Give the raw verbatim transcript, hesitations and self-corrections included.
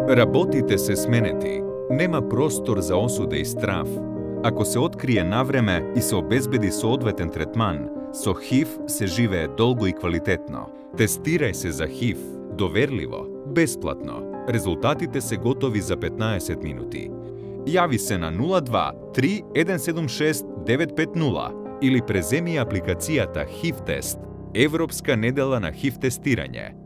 Работите се сменети. Нема простор за осуде и страф. Ако се открие навреме и се обезбеди соодветен третман, со Х I V се живее долго и квалитетно. Тестирај се за Х I V. Доверливо, бесплатно. Резултатите се готови за петнаесет минути. Јави се на нула два три еден седум шест девет пет нула или преземи апликацијата Х I V тест. Европска недела на Х I V тестирање.